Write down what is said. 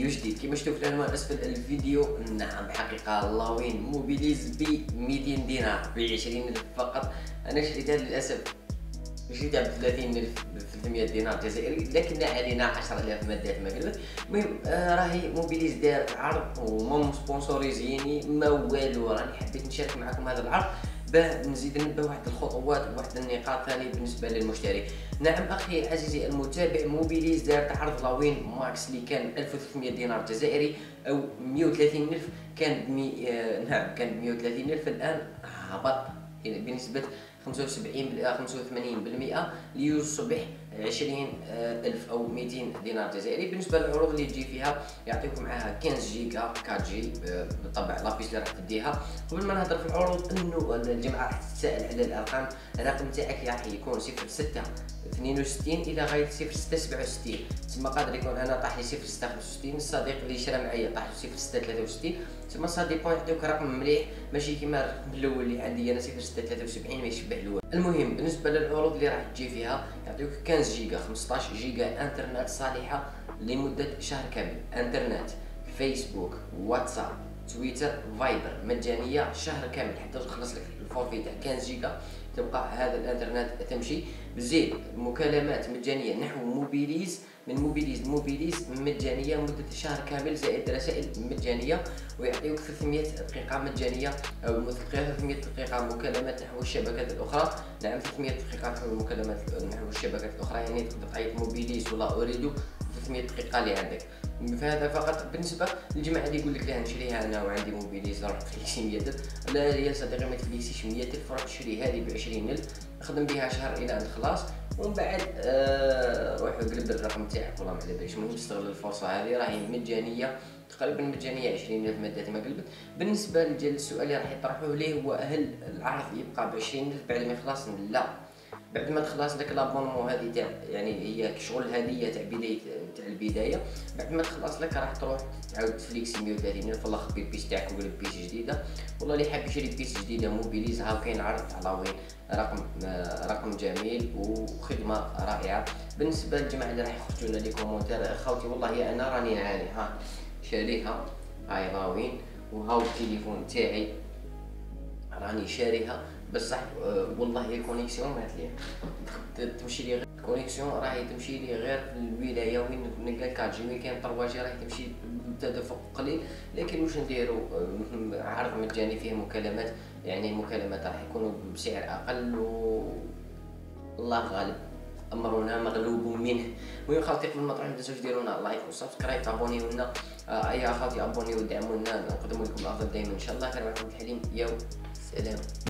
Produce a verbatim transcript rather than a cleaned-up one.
فيديو جديد. كما شفتوا في العنوان اسفل الفيديو، نعم حقيقه هالوين موبيليز ب مئتين دينار ب عشرين ألف فقط. انا شريتها للاسف شريتها ب ثلاثين ألف ب ثلاثمية دينار جزائري، لكن علينا عشرة آلاف مادات مغربيه. المهم آه راهي موبيليز دارت عرض وما سبونسوريزيني ما والو، راني حبيت نشارك معكم هذا العرض باه نزيد نبه واحد الخطوات وواحد النقاط ثانيه بالنسبه للمشتري. نعم اخي عزيزي المتابع، موبيليز دارت عرض لاوين ماكس اللي كان ألف وثلاثمية دينار جزائري او مئة وثلاثين ألف، كان بمي... آه نعم كان ب مئة وثلاثين ألف، الان هبط بنسبه خمسة وسبعين خمسة وثمانين بالمئة ليصبح عشرين ألف أو مئتين دينار جزائري. بالنسبة للعروض اللي تجي فيها يعطيكم معاها خمسة جيجا أربعة جي بالطبع لابيس اللي راح تديها. قبل ما نهضر في العروض انه الجماعة راح تتساءل على الأرقام، الرقم تاعك راح يكون صفر ستة اثنين وستين إلى غاية صفر ستة سبعة وستين، تسمى قادر يكون أنا طاح لي صفر ستة خمسة وستين، الصديق اللي شرا معايا طاح له صفر ستة ثلاثة وستين، تسمى سا ديبون يعطيوك رقم مليح ماشي كيما الرقم الاول اللي عندي انا صفر ستة ثلاثة وسبعين ما يشبه الاول. المهم بالنسبه للعروض اللي راح تجي فيها يعطيوك خمسة جيجا خمسطاش جيجا انترنت صالحه لمده شهر كامل، انترنت فيسبوك واتساب تويتر فايبر مجانيه شهر كامل حتى تخلص لك الفورفي تاع خمسة جيجا تبقى هذا الانترنت تمشي. بزيد مكالمات مجانيه نحو موبيليز، من موبيليز موبيليز مجانيه لمده شهر كامل، زائد رسائل مجانيه، ويعطيوك ثلاثمية دقيقه مجانيه او ثلاثمية دقيقه مكالمات نحو الشبكات الاخرى. نعم ثلاثمية دقيقه نحو المكالمات نحو الشبكات الاخرى، يعني تقدر تعيط موبيليز ولا اريد ثلاثمية دقيقه اللي عندك. فهذا فقط بالنسبه للجماعه اللي يقول لك لا نشريها انا وعندي موبيليز راح تفليكسي مية ألف. لا يا صديقي ما تفليكسيش مية ألف، راح تشري هذه ب عشرين ألف خدم بها شهر الى ان خلاص، ومن بعد آه روح قلب الرقم تاعك والله ما على باليش. المهم تستغل الفرصه هذه راهي مجانيه تقريبا مجانيه عشرين ألف مادات ما قلبت. بالنسبه للسؤال اللي راح يطرحوه ليه هو هل العرض يبقى ب عشرين ألف بعد ما يخلص؟ لا، بعد ما تخلص لك لابونمون هذه تاع يعني هي شغل هديه تاع بدايه تاع البدايه، بعد ما تخلص لك راح تروح تعاود تفليكسي مئة وثلاثين ألف والله خبي البيس تاعك وقلب بيس جديده. والله اللي حاب يشري بيس جديده موبيليز هاو كاين عرض على وين رقم رقم جميل وخدمه رائعه. بالنسبه للجماعه اللي راح يخرجوا لنا لي كومونتير اخوتي، والله انا راني نعاني ها شاريها هاي لاوين، وهاو التليفون تاعي راني شاريها بصح أه والله الكونيكسيون مات لي، تمشي لي غير الكونيكسيون راهي تمشي لي غير في الولايه وين نلقى كات جي، وين كاين ثري جي راهي تمشي بتدفق قليل. لكن واش نديرو أه عرض مجاني فيه مكالمات، يعني المكالمات راح يكونوا بسعر اقل و الله غالب امرنا مغلوب منه. المهم خاوتي قبل ما تروحوا ما تنساوش ديروا لنا لايك وسبسكرايب تابونيو لنا. آه اي اخواتي ابونيو ودعمونا نقدم لكم الافضل دائما ان شاء الله. كان معكم الحليم، ياو سلام.